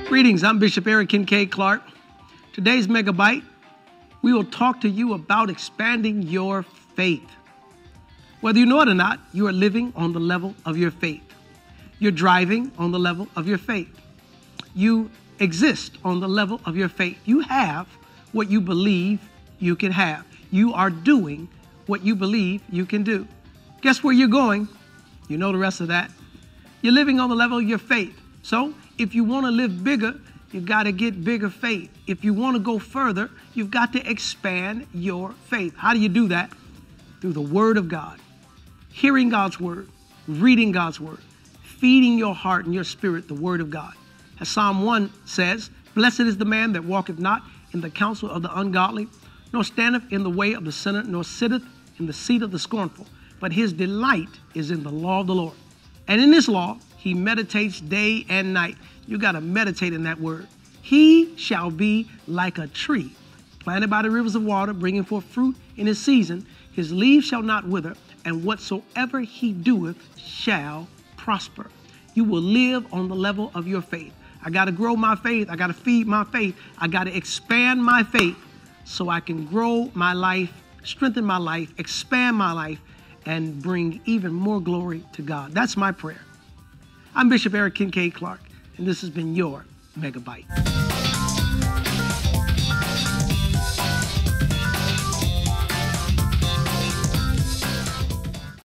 Greetings, I'm Bishop Eric Kincaid Clark. Today's Megabyte, we will talk to you about expanding your faith. Whether you know it or not, you are living on the level of your faith. You're driving on the level of your faith. You exist on the level of your faith. You have what you believe you can have. You are doing what you believe you can do. Guess where you're going? You know the rest of that. You're living on the level of your faith. So if you want to live bigger, you've got to get bigger faith. If you want to go further, you've got to expand your faith. How do you do that? Through the Word of God. Hearing God's Word, reading God's Word, feeding your heart and your spirit the Word of God. As Psalm 1 says, "Blessed is the man that walketh not in the counsel of the ungodly, nor standeth in the way of the sinner, nor sitteth in the seat of the scornful. But his delight is in the law of the Lord. And in this law he meditates day and night." You got to meditate in that word. "He shall be like a tree planted by the rivers of water, bringing forth fruit in his season. His leaves shall not wither, and whatsoever he doeth shall prosper." You will live on the level of your faith. I got to grow my faith. I got to feed my faith. I got to expand my faith so I can grow my life, strengthen my life, expand my life, and bring even more glory to God. That's my prayer. I'm Bishop Eric Kincaid Clark, and this has been your Megabyte.